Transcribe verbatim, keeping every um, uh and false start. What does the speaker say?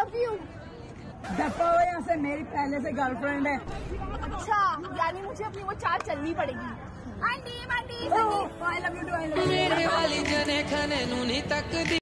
Love you. दफा हो यहाँ से, मेरी पहले से गर्लफ्रेंड है। अच्छा, यानी मुझे अपनी वो चाल चलनी पड़ेगी। Aunty aunty I love you too, I love you.